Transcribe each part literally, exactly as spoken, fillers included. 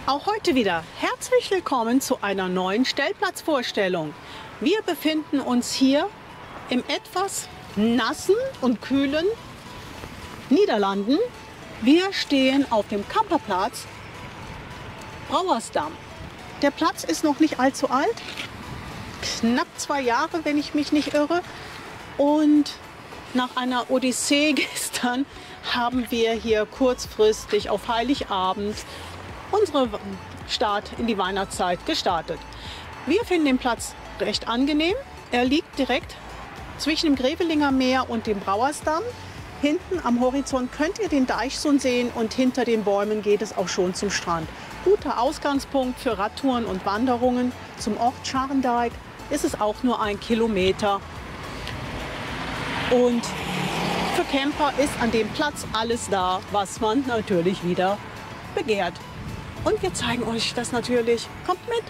Auch heute wieder herzlich willkommen zu einer neuen Stellplatzvorstellung. Wir befinden uns hier im etwas nassen und kühlen Niederlanden. Wir stehen auf dem Camperplatz Brouwersdam. Der Platz ist noch nicht allzu alt, knapp zwei Jahre, wenn ich mich nicht irre. Und nach einer Odyssee gestern haben wir hier kurzfristig auf Heiligabend unsere Start in die Weihnachtszeit gestartet. Wir finden den Platz recht angenehm. Er liegt direkt zwischen dem Grevelinger Meer und dem Brouwersdam. Hinten am Horizont könnt ihr den Deichsund sehen und hinter den Bäumen geht es auch schon zum Strand. Guter Ausgangspunkt für Radtouren und Wanderungen. Zum Ort Scharendijk ist es auch nur ein Kilometer. Und für Camper ist an dem Platz alles da, was man natürlich wieder begehrt. Und wir zeigen euch das natürlich. Kommt mit!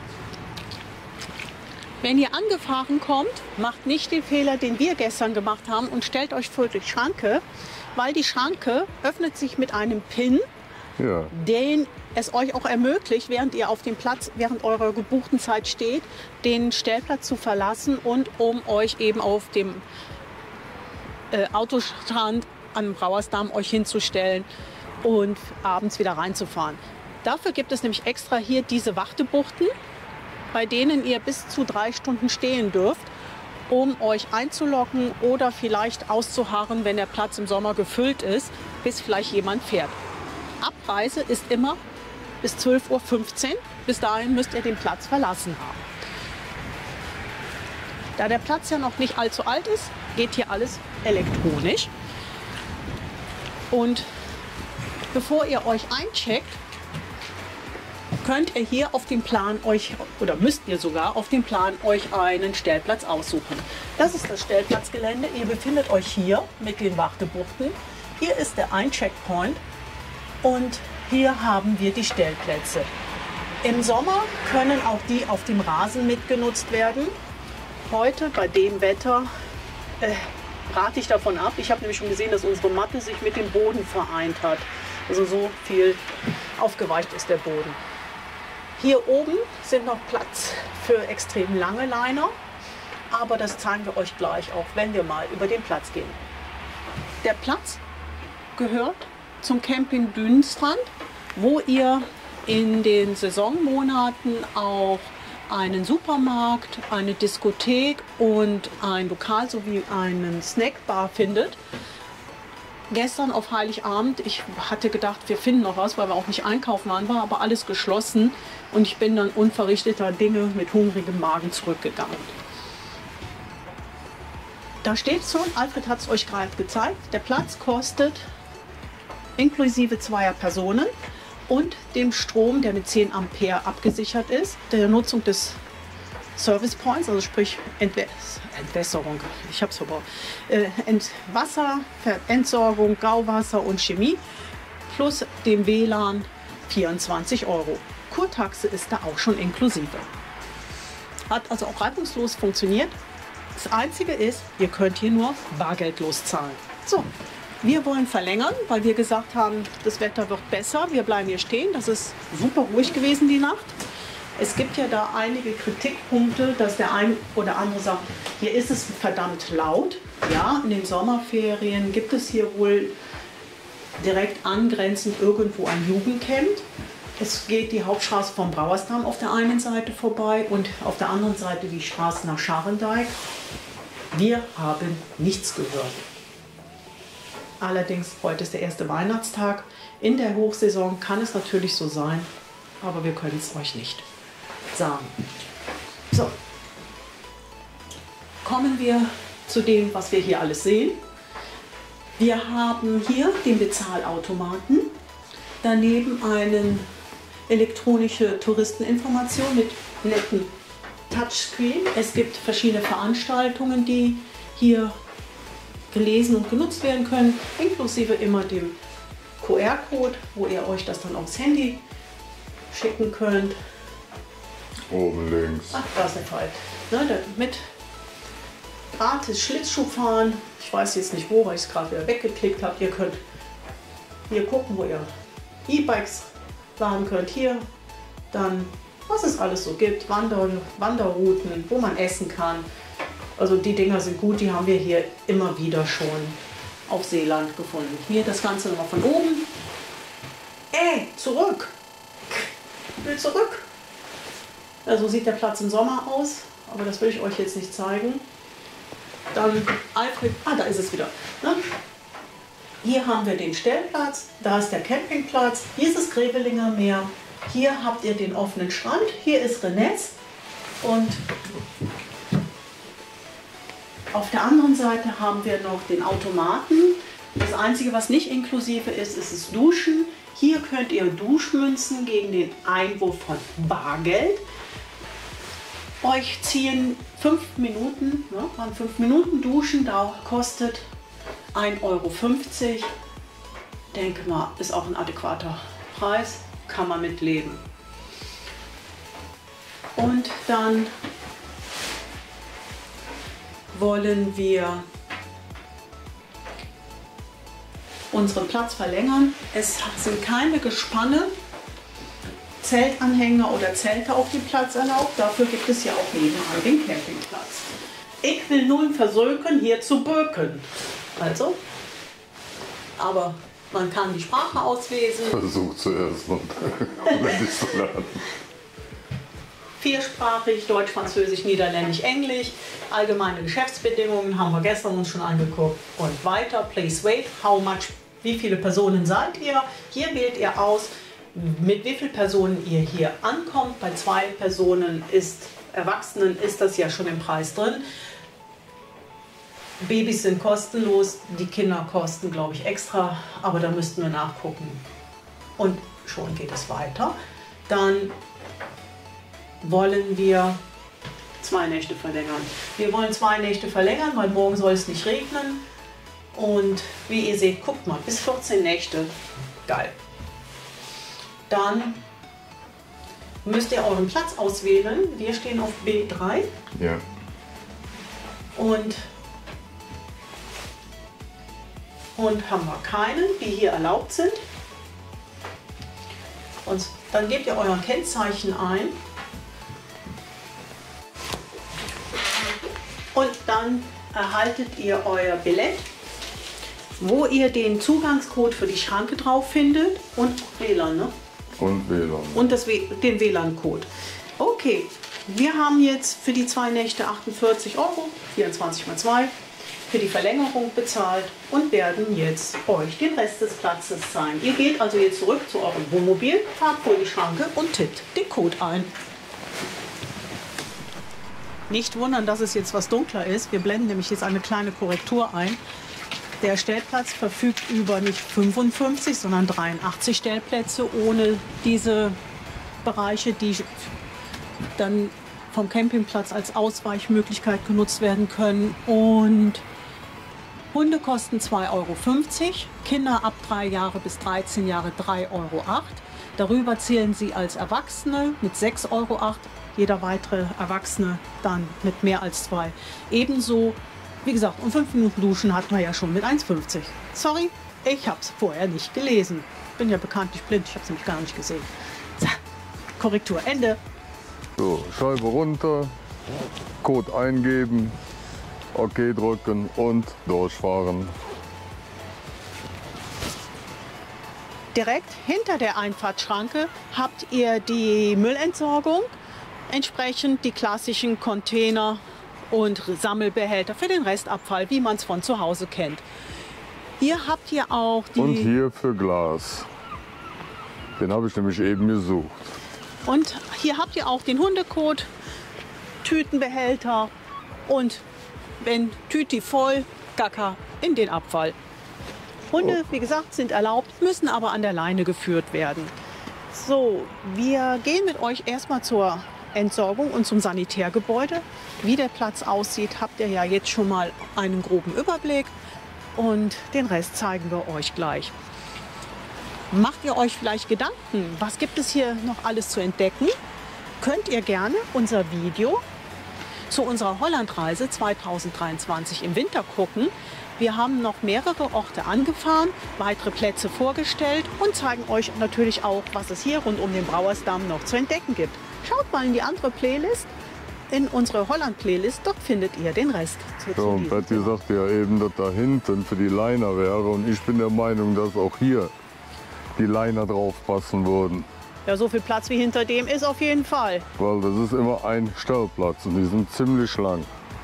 Wenn ihr angefahren kommt, macht nicht den Fehler, den wir gestern gemacht haben und stellt euch vor die Schranke, weil die Schranke öffnet sich mit einem Pin, ja, den es euch auch ermöglicht, während ihr auf dem Platz, während eurer gebuchten Zeit steht, den Stellplatz zu verlassen und um euch eben auf dem äh, Autostrand am Brouwersdam euch hinzustellen und abends wieder reinzufahren. Dafür gibt es nämlich extra hier diese Wartebuchten, bei denen ihr bis zu drei Stunden stehen dürft, um euch einzuloggen oder vielleicht auszuharren, wenn der Platz im Sommer gefüllt ist, bis vielleicht jemand fährt. Abreise ist immer bis zwölf Uhr fünfzehn. Bis dahin müsst ihr den Platz verlassen haben. Da der Platz ja noch nicht allzu alt ist, geht hier alles elektronisch. Und bevor ihr euch eincheckt, könnt ihr hier auf dem Plan euch, oder müsst ihr sogar auf dem Plan euch einen Stellplatz aussuchen. Das ist das Stellplatzgelände. Ihr befindet euch hier mit den Wartebuchten. Hier ist der Eincheckpoint und hier haben wir die Stellplätze. Im Sommer können auch die auf dem Rasen mitgenutzt werden. Heute bei dem Wetter äh, rate ich davon ab. Ich habe nämlich schon gesehen, dass unsere Matte sich mit dem Boden vereint hat. Also so viel aufgeweicht ist der Boden. Hier oben sind noch Platz für extrem lange Liner, aber das zeigen wir euch gleich auch, wenn wir mal über den Platz gehen. Der Platz gehört zum Camping Dünenstrand, wo ihr in den Saisonmonaten auch einen Supermarkt, eine Diskothek und ein Lokal sowie einen Snackbar findet. Gestern auf Heiligabend, ich hatte gedacht, wir finden noch was, weil wir auch nicht einkaufen waren, war aber alles geschlossen und ich bin dann unverrichteter Dinge mit hungrigem Magen zurückgegangen. Da steht schon, Alfred hat es euch gerade gezeigt, der Platz kostet inklusive zweier Personen und dem Strom, der mit zehn Ampere abgesichert ist, der Nutzung des Service Points, also sprich Entwäs Entwässerung, ich habe es verbraucht, äh, Ent Wasser, Entsorgung, Gauwasser und Chemie plus dem W L A N vierundzwanzig Euro. Kurtaxe ist da auch schon inklusive. Hat also auch reibungslos funktioniert. Das Einzige ist, ihr könnt hier nur bargeldlos zahlen. So, wir wollen verlängern, weil wir gesagt haben, das Wetter wird besser, wir bleiben hier stehen. Das ist super ruhig gewesen die Nacht. Es gibt ja da einige Kritikpunkte, dass der ein oder andere sagt, hier ist es verdammt laut. Ja, in den Sommerferien gibt es hier wohl direkt angrenzend irgendwo ein Jugendcamp. Es geht die Hauptstraße vom Brouwersdam auf der einen Seite vorbei und auf der anderen Seite die Straße nach Scharendijk. Wir haben nichts gehört. Allerdings, heute ist der erste Weihnachtstag. In der Hochsaison kann es natürlich so sein, aber wir können es euch nicht sagen. So, kommen wir zu dem, was wir hier alles sehen. Wir haben hier den Bezahlautomaten, daneben eine elektronische Touristeninformation mit netten Touchscreen. Es gibt verschiedene Veranstaltungen, die hier gelesen und genutzt werden können, inklusive immer dem Q R-Code, wo ihr euch das dann aufs Handy schicken könnt. Oben links. Ach, da ist der Fall. Ne, mit gratis Schlittschuh fahren. Ich weiß jetzt nicht wo, weil ich es gerade wieder weggeklickt habe. Ihr könnt hier gucken, wo ihr E-Bikes laden könnt. Hier dann was es alles so gibt, Wander, Wanderrouten, wo man essen kann. Also die Dinger sind gut, die haben wir hier immer wieder schon auf Seeland gefunden. Hier das Ganze nochmal von oben. Ey, zurück! Ich will zurück! Ja, so sieht der Platz im Sommer aus, aber das will ich euch jetzt nicht zeigen. Dann Alfred, ah, da ist es wieder. Ne? Hier haben wir den Stellplatz, da ist der Campingplatz, hier ist das Grevelinger Meer, hier habt ihr den offenen Strand, hier ist Rennes und auf der anderen Seite haben wir noch den Automaten. Das Einzige, was nicht inklusive ist, ist das Duschen. Hier könnt ihr Duschmünzen gegen den Einwurf von Bargeld euch ziehen. Fünf Minuten, ne, waren fünf Minuten Duschen, da kostet ein Euro fünfzig. Denke mal, ist auch ein adäquater Preis, kann man mitleben. Und dann wollen wir unseren Platz verlängern. Es sind keine Gespanne, Zeltanhänger oder Zelte auf dem Platz erlaubt. Dafür gibt es ja auch nebenan den Campingplatz. Ich will nun versuchen, hier zu böken. Also, aber man kann die Sprache auslesen. Versuch zuerst und nicht zu lernen. Viersprachig, Deutsch, Französisch, Niederländisch, Englisch. Allgemeine Geschäftsbedingungen haben wir gestern uns schon angeguckt. Und weiter, please wait, how much, wie viele Personen seid ihr? Hier wählt ihr aus, mit wie vielen Personen ihr hier ankommt. Bei zwei Personen ist, Erwachsenen ist das ja schon im Preis drin. Babys sind kostenlos, die Kinder kosten, glaube ich, extra, aber da müssten wir nachgucken. Und schon geht es weiter. Dann wollen wir zwei Nächte verlängern. Wir wollen zwei Nächte verlängern, weil morgen soll es nicht regnen. Und wie ihr seht, guckt mal, bis vierzehn Nächte. Geil. Dann müsst ihr euren Platz auswählen. Wir stehen auf B drei. Ja. Und, und haben wir keinen, die hier erlaubt sind. Und dann gebt ihr euer Kennzeichen ein. Und dann erhaltet ihr euer Billett, wo ihr den Zugangscode für die Schranke drauf findet und W L A N, ne? Und W L A N. Und das, den W L A N-Code. Okay, wir haben jetzt für die zwei Nächte achtundvierzig Euro, vierundzwanzig mal zwei, für die Verlängerung bezahlt und werden jetzt euch den Rest des Platzes zeigen. Ihr geht also jetzt zurück zu eurem Wohnmobil, fahrt vor die Schranke und tippt den Code ein. Nicht wundern, dass es jetzt was dunkler ist. Wir blenden nämlich jetzt eine kleine Korrektur ein. Der Stellplatz verfügt über nicht fünfundfünfzig, sondern dreiundachtzig Stellplätze ohne diese Bereiche, die dann vom Campingplatz als Ausweichmöglichkeit genutzt werden können. Und Hunde kosten zwei Euro fünfzig, Kinder ab drei Jahre bis dreizehn Jahre drei Euro acht. Darüber zählen sie als Erwachsene mit sechs Euro acht. Jeder weitere Erwachsene dann mit mehr als zwei. Ebenso, wie gesagt, um fünf Minuten Duschen hatten wir ja schon mit eins fünfzig. Sorry, ich habe es vorher nicht gelesen. Bin ja bekanntlich blind, ich habe es nämlich gar nicht gesehen. So, Korrektur, Ende. So, Scheibe runter, Code eingeben, OK drücken und durchfahren. Direkt hinter der Einfahrtschranke habt ihr die Müllentsorgung. Entsprechend die klassischen Container und Sammelbehälter für den Restabfall, wie man es von zu Hause kennt. Hier habt ihr auch die... Und hier für Glas. Den habe ich nämlich eben gesucht. Und hier habt ihr auch den Hundekot, Tütenbehälter und wenn Tüti voll, Gacker in den Abfall. Hunde, wie gesagt, sind erlaubt, müssen aber an der Leine geführt werden. So, wir gehen mit euch erstmal zur Entsorgung und zum Sanitärgebäude. Wie der Platz aussieht, habt ihr ja jetzt schon mal einen groben Überblick und den Rest zeigen wir euch gleich. Macht ihr euch vielleicht Gedanken, was gibt es hier noch alles zu entdecken? Könnt ihr gerne unser Video zu unserer Hollandreise zweitausenddreiundzwanzig im Winter gucken. Wir haben noch mehrere Orte angefahren, weitere Plätze vorgestellt und zeigen euch natürlich auch, was es hier rund um den Brauersdamm noch zu entdecken gibt. Schaut mal in die andere Playlist, in unsere Holland-Playlist, dort findet ihr den Rest. Ja, und Betty sagte ja eben, dass da hinten für die Liner wäre und ich bin der Meinung, dass auch hier die Liner drauf passen würden. Ja, so viel Platz wie hinter dem ist auf jeden Fall. Weil das ist immer ein Stellplatz und die sind ziemlich lang.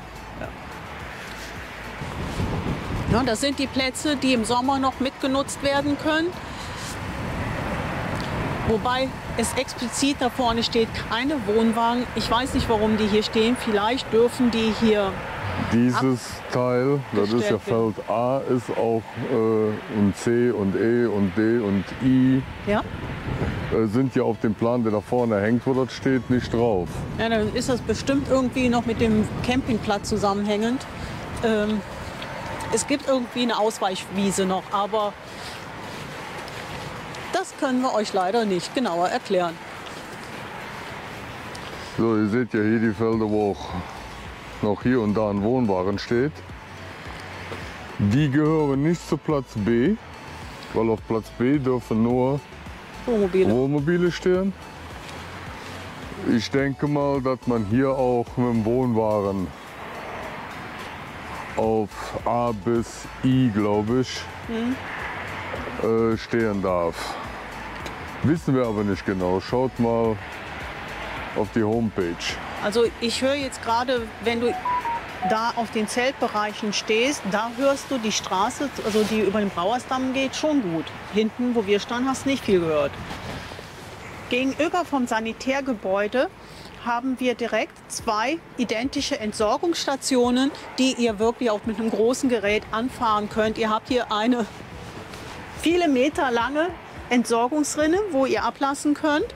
Ja, das sind die Plätze, die im Sommer noch mitgenutzt werden können. Wobei es explizit da vorne steht, keine Wohnwagen. Ich weiß nicht, warum die hier stehen. Vielleicht dürfen die hier... Dieses Teil, das ist ja Feld A, ist auch äh, und C und E und D und I. Ja? Äh, sind ja auf dem Plan, der da vorne hängt, wo das steht, nicht drauf. Ja, dann ist das bestimmt irgendwie noch mit dem Campingplatz zusammenhängend. Ähm, es gibt irgendwie eine Ausweichwiese noch, aber das können wir euch leider nicht genauer erklären. So, ihr seht ja hier die Felder, wo auch noch hier und da ein Wohnwagen steht. Die gehören nicht zu Platz B, weil auf Platz B dürfen nur Wohnmobile. Wohnmobile stehen. Ich denke mal, dass man hier auch mit dem Wohnwagen auf A bis I, glaube ich, mhm. äh, stehen darf. Wissen wir aber nicht genau. Schaut mal auf die Homepage. Also ich höre jetzt gerade, wenn du da auf den Zeltbereichen stehst, da hörst du die Straße, also die über den Brauersdamm geht, schon gut. Hinten, wo wir standen, hast du nicht viel gehört. Gegenüber vom Sanitärgebäude haben wir direkt zwei identische Entsorgungsstationen, die ihr wirklich auch mit einem großen Gerät anfahren könnt. Ihr habt hier eine viele Meter lange Entsorgungsrinne, wo ihr ablassen könnt.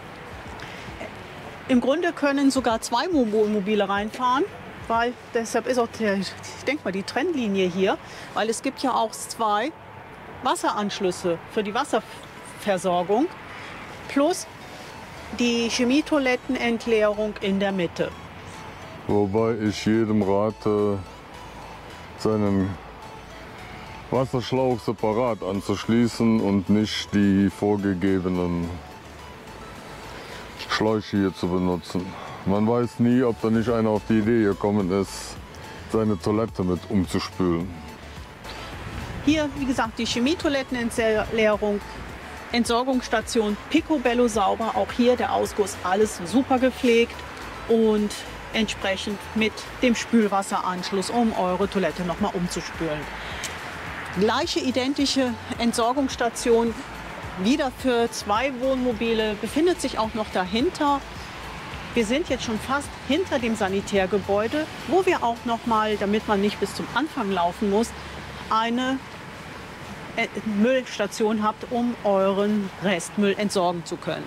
Im Grunde können sogar zwei Wohnmobile reinfahren, weil deshalb ist auch der, ich denke mal, die Trennlinie hier, weil es gibt ja auch zwei Wasseranschlüsse für die Wasserversorgung plus die Chemietoilettenentleerung in der Mitte. Wobei ich jedem rate, seinen Wasserschlauch separat anzuschließen und nicht die vorgegebenen Schläuche hier zu benutzen. Man weiß nie, ob da nicht einer auf die Idee gekommen ist, seine Toilette mit umzuspülen. Hier, wie gesagt, die Chemietoilettenentleerung, Entsorgungsstation picobello sauber. Auch hier der Ausguss, alles super gepflegt und entsprechend mit dem Spülwasseranschluss, um eure Toilette noch mal umzuspülen. Gleiche identische Entsorgungsstation, wieder für zwei Wohnmobile, befindet sich auch noch dahinter. Wir sind jetzt schon fast hinter dem Sanitärgebäude, wo wir auch noch mal, damit man nicht bis zum Anfang laufen muss, eine Müllstation habt, um euren Restmüll entsorgen zu können.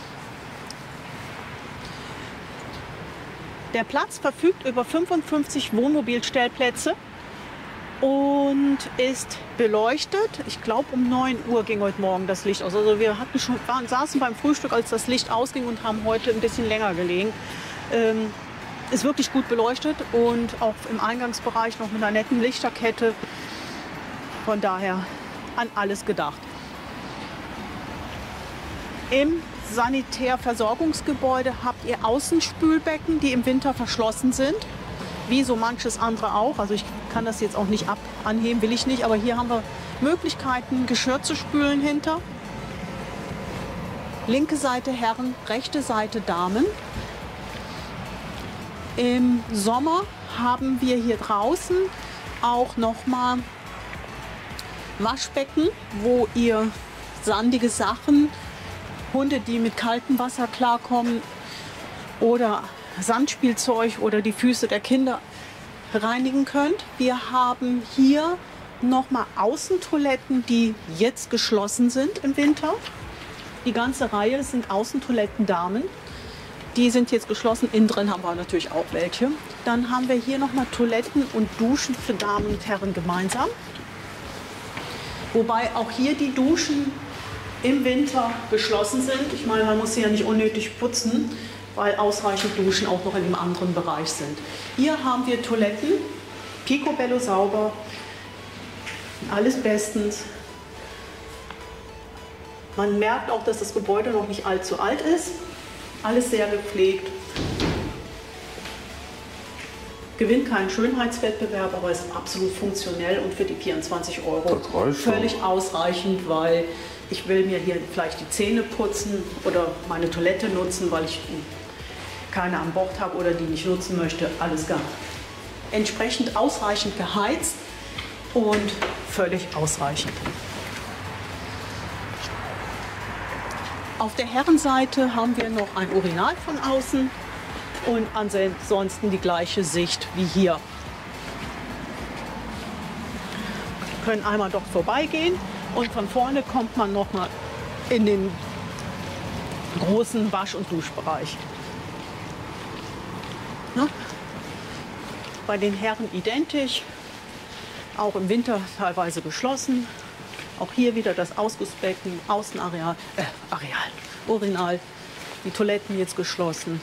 Der Platz verfügt über fünfundfünfzig Wohnmobilstellplätze und ist beleuchtet. Ich glaube, um neun Uhr ging heute Morgen das Licht aus. Also wir hatten schon, waren, saßen beim Frühstück, als das Licht ausging und haben heute ein bisschen länger gelegen. Ähm, ist wirklich gut beleuchtet und auch im Eingangsbereich noch mit einer netten Lichterkette. Von daher an alles gedacht. Im Sanitärversorgungsgebäude habt ihr Außenspülbecken, die im Winter verschlossen sind, wie so manches andere auch. Also ich kann das jetzt auch nicht ab anheben, will ich nicht, aber hier haben wir Möglichkeiten, Geschirr zu spülen hinter. Linke Seite Herren, rechte Seite Damen. Im Sommer haben wir hier draußen auch noch mal Waschbecken, wo ihr sandige Sachen, Hunde, die mit kaltem Wasser klarkommen oder Sandspielzeug oder die Füße der Kinder reinigen könnt. Wir haben hier nochmal Außentoiletten, die jetzt geschlossen sind im Winter. Die ganze Reihe sind Außentoiletten Damen. Die sind jetzt geschlossen. Innen drin haben wir natürlich auch welche. Dann haben wir hier nochmal Toiletten und Duschen für Damen und Herren gemeinsam. Wobei auch hier die Duschen im Winter geschlossen sind. Ich meine, man muss sie ja nicht unnötig putzen, weil ausreichend Duschen auch noch in dem anderen Bereich sind. Hier haben wir Toiletten, picobello sauber, alles bestens. Man merkt auch, dass das Gebäude noch nicht allzu alt ist. Alles sehr gepflegt. Gewinnt keinen Schönheitswettbewerb, aber ist absolut funktionell und für die vierundzwanzig Euro völlig ausreichend, weil ich will mir hier vielleicht die Zähne putzen oder meine Toilette nutzen, weil ich keine an Bord habe oder die nicht nutzen möchte. Alles gar entsprechend ausreichend geheizt und völlig ausreichend. Auf der Herrenseite haben wir noch ein Urinal von außen und ansonsten die gleiche Sicht wie hier. Wir können einmal dort vorbeigehen und von vorne kommt man noch mal in den großen Wasch- und Duschbereich. Ne? Bei den Herren identisch, auch im Winter teilweise geschlossen. Auch hier wieder das Ausgussbecken, Außenareal, äh, Areal, Urinal, die Toiletten jetzt geschlossen.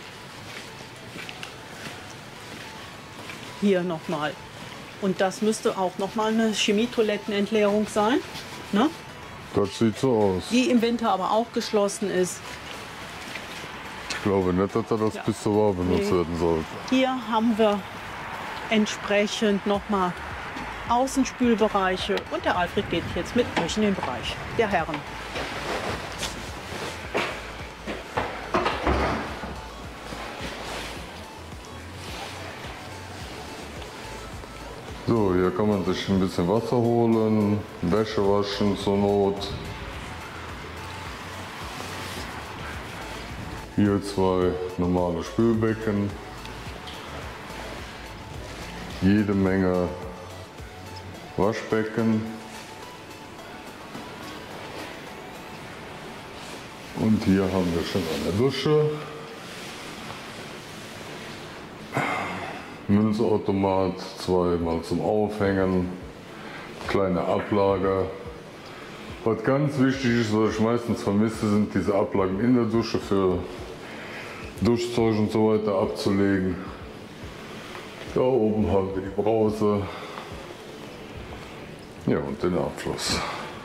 Hier nochmal. Und das müsste auch nochmal eine Chemietoilettenentleerung sein. Ne? Das sieht so aus. Die im Winter aber auch geschlossen ist. Ich glaube nicht, dass das Ja. bis zur Wahl benutzt Nee. werden soll. Hier haben wir entsprechend nochmal Außenspülbereiche und der Alfred geht jetzt mit euch in den Bereich der Herren. So, hier kann man sich ein bisschen Wasser holen, Wäsche waschen zur Not. Hier zwei normale Spülbecken. Jede Menge Waschbecken. Und hier haben wir schon eine Dusche. Münzautomat, zweimal zum Aufhängen, kleine Ablage. Was ganz wichtig ist, was ich meistens vermisse, sind diese Ablagen in der Dusche für Duschzeug und so weiter abzulegen. Da oben haben wir die Brause. Ja, und den Abfluss.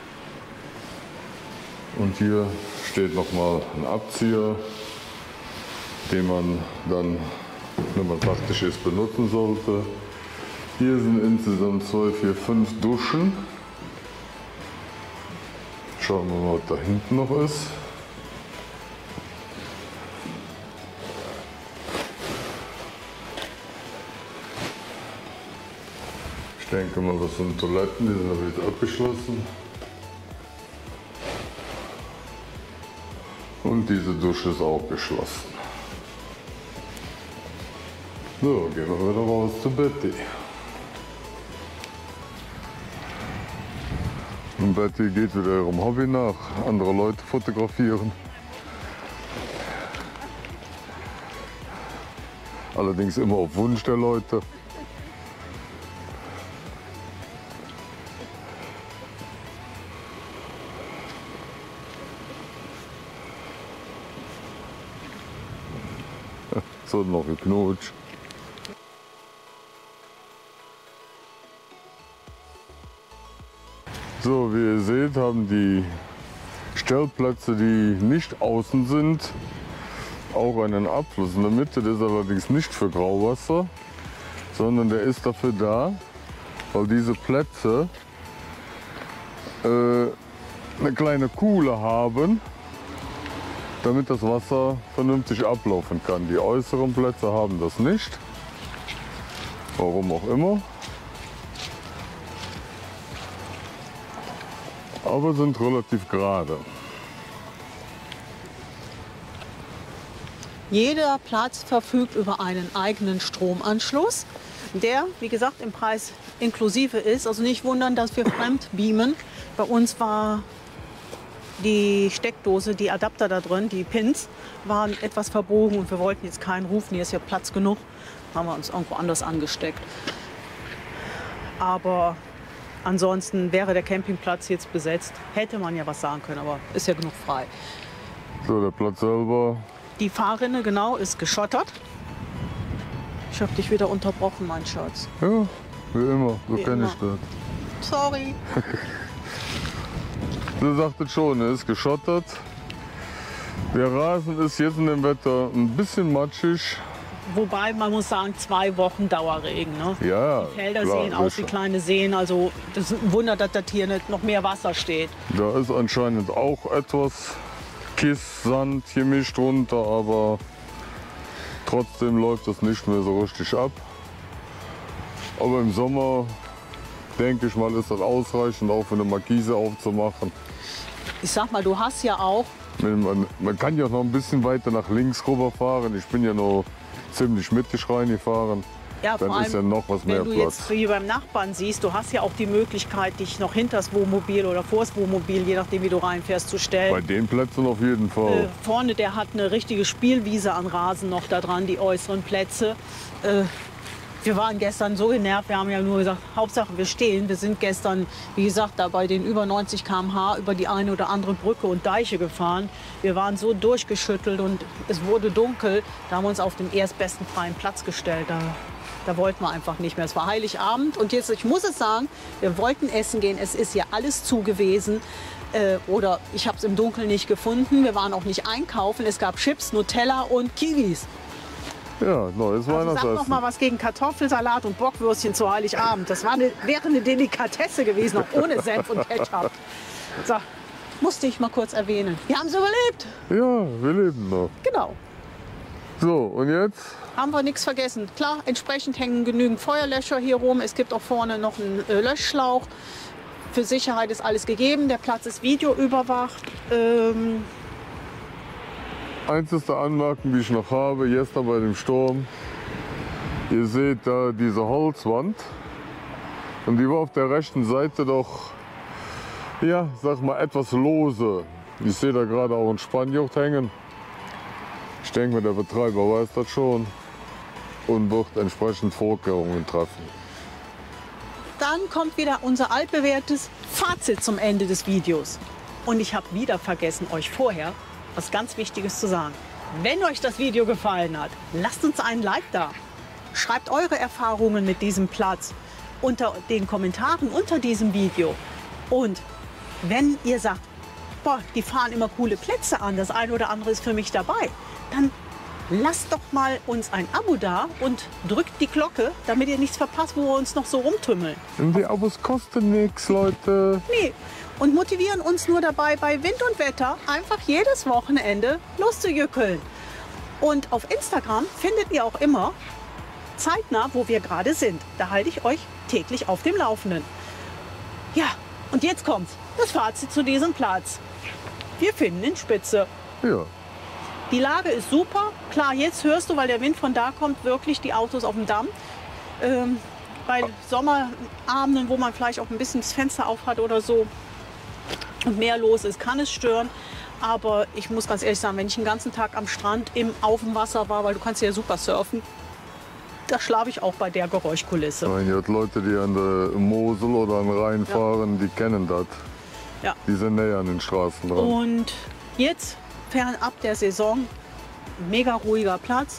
Und hier steht nochmal ein Abzieher, den man dann, wenn man fertig ist, benutzen sollte. Hier sind insgesamt zwei, vier, fünf Duschen. Schauen wir mal, was da hinten noch ist. Ich denke mal, das sind Toiletten, die sind aber jetzt abgeschlossen. Und diese Dusche ist auch geschlossen. So, gehen wir wieder raus zu Betty. Und Betty geht wieder ihrem Hobby nach, andere Leute fotografieren. Allerdings immer auf Wunsch der Leute. So, noch ein Knutsch. So, wie ihr seht, haben die Stellplätze, die nicht außen sind, auch einen Abfluss in der Mitte. Der ist allerdings nicht für Grauwasser, sondern der ist dafür da, weil diese Plätze äh, eine kleine Kuhle haben, damit das Wasser vernünftig ablaufen kann. Die äußeren Plätze haben das nicht, warum auch immer. Aber sind relativ gerade. Jeder Platz verfügt über einen eigenen Stromanschluss, der, wie gesagt, im Preis inklusive ist. Also nicht wundern, dass wir fremd beamen. Bei uns war die Steckdose, die Adapter da drin, die Pins, waren etwas verbogen und wir wollten jetzt keinen rufen. Hier ist ja Platz genug. Haben wir uns irgendwo anders angesteckt. Aber ansonsten wäre der Campingplatz jetzt besetzt. Hätte man ja was sagen können, aber ist ja genug frei. So, der Platz selber Die Fahrrinne, genau, ist geschottert. Ich habe dich wieder unterbrochen, mein Schatz. Ja, wie immer, so kenne ich immer. das. Sorry. Du sagtest schon, er ist geschottert. Der Rasen ist jetzt in dem Wetter ein bisschen matschig. Wobei, man muss sagen, zwei Wochen Dauerregen. Ne? Ja, Die Felder klar, sehen aus wie sicher. kleine Seen. Also das ist ein Wunder, dass das hier nicht noch mehr Wasser steht. Da ist anscheinend auch etwas Kies, Sand gemischt drunter, aber trotzdem läuft das nicht mehr so richtig ab. Aber im Sommer, denke ich mal, ist das ausreichend, auch für eine Markise aufzumachen. Ich sag mal, du hast ja auch, Man, man kann ja noch ein bisschen weiter nach links rüberfahren. Ich bin ja noch ziemlich mittig reingefahren. ja, vor Dann ist ja allem, noch was mehr wenn du Platz. jetzt wie beim Nachbarn siehst, du hast ja auch die Möglichkeit, dich noch hinter das Wohnmobil oder vor das Wohnmobil, je nachdem wie du reinfährst, zu Bei stellen. den Plätzen auf jeden Äh, Fall. vorne, der hat eine richtige Spielwiese an Rasen noch da dran, die äußeren Plätze. Äh, wir waren gestern so genervt, wir haben ja nur gesagt, Hauptsache wir stehen. Wir sind gestern, wie gesagt, da bei den über neunzig Kilometer pro Stunde über die eine oder andere Brücke und Deiche gefahren. Wir waren so durchgeschüttelt und es wurde dunkel. Da haben wir uns auf den erstbesten freien Platz gestellt. Da, da wollten wir einfach nicht mehr. Es war Heiligabend und jetzt, ich muss es sagen, wir wollten essen gehen. Es ist ja alles zu gewesen. Äh, oder ich habe es im Dunkeln nicht gefunden. Wir waren auch nicht einkaufen. Es gab Chips, Nutella und Kiwis. Ja, neues Also sag Weihnachtsessen. noch mal was gegen Kartoffelsalat und Bockwürstchen zu Heiligabend. Das war eine, wäre eine Delikatesse gewesen, auch ohne Senf und Ketchup. So, musste ich mal kurz erwähnen. Wir haben es überlebt. Ja, wir leben noch. Genau. So, und jetzt? Haben wir nichts vergessen. Klar, entsprechend hängen genügend Feuerlöscher hier rum. Es gibt auch vorne noch einen äh, Löschschlauch. Für Sicherheit ist alles gegeben. Der Platz ist videoüberwacht. Ähm, Einzige Anmerkung, die ich noch habe, jetzt bei dem Sturm. Ihr seht da diese Holzwand. Und die war auf der rechten Seite doch, ja, sag mal, etwas lose. Ich sehe da gerade auch ein Spannjocht hängen. Ich denke mir, der Betreiber weiß das schon und wird entsprechend Vorkehrungen treffen. Dann kommt wieder unser altbewährtes Fazit zum Ende des Videos. Und ich habe wieder vergessen, euch vorher was ganz Wichtiges zu sagen. Wenn euch das Video gefallen hat, lasst uns einen Like da. Schreibt eure Erfahrungen mit diesem Platz unter den Kommentaren unter diesem Video. Und wenn ihr sagt, boah, die fahren immer coole Plätze an, das eine oder andere ist für mich dabei, dann lasst doch mal uns ein Abo da und drückt die Glocke, damit ihr nichts verpasst, wo wir uns noch so rumtümmeln. Und die Abos kosten nichts, Leute. Nee. Und motivieren uns nur dabei, bei Wind und Wetter einfach jedes Wochenende loszujückeln. Und auf Instagram findet ihr auch immer zeitnah, wo wir gerade sind. Da halte ich euch täglich auf dem Laufenden. Ja, und jetzt kommt das Fazit zu diesem Platz. Wir finden ihn spitze. Ja, Die Lage ist super. Klar, jetzt hörst du, weil der Wind von da kommt, wirklich die Autos auf dem Damm. Ähm, bei Sommerabenden, wo man vielleicht auch ein bisschen das Fenster auf hat oder so und mehr los ist, kann es stören. Aber ich muss ganz ehrlich sagen, wenn ich den ganzen Tag am Strand im, auf dem Wasser war, weil du kannst ja super surfen, da schlafe ich auch bei der Geräuschkulisse. wenn ihr Leute, die an der Mosel oder am Rhein fahren, die kennen das. Ja. Die sind näher an den Straßen dran. Und jetzt, fernab der Saison, mega ruhiger Platz,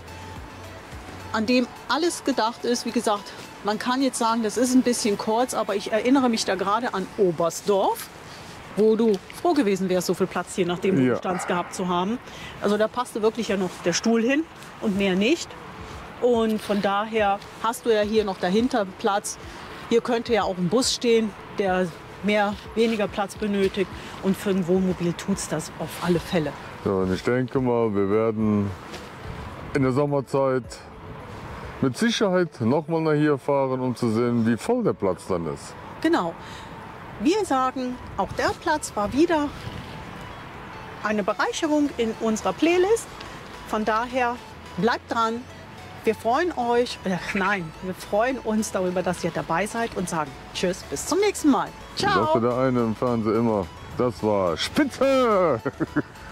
an dem alles gedacht ist. Wie gesagt, man kann jetzt sagen, das ist ein bisschen kurz, aber ich erinnere mich da gerade an Oberstdorf, wo du froh gewesen wärst, so viel Platz hier nach dem Ja. Wohnstands gehabt zu haben. Also da passte wirklich ja noch der Stuhl hin und mehr nicht. Und von daher hast du ja hier noch dahinter Platz. Hier könnte ja auch ein Bus stehen, der mehr, weniger Platz benötigt. Und für ein Wohnmobil tut es das auf alle Fälle. Ja, und ich denke mal, wir werden in der Sommerzeit mit Sicherheit noch mal nach hier fahren, um zu sehen, wie voll der Platz dann ist. Genau. Wir sagen, auch der Platz war wieder eine Bereicherung in unserer Playlist. Von daher bleibt dran. Wir freuen euch, äh, nein, wir freuen uns darüber, dass ihr dabei seid und sagen Tschüss, bis zum nächsten Mal. Sagte Ciao. der eine im Fernsehen immer, das war Spitze!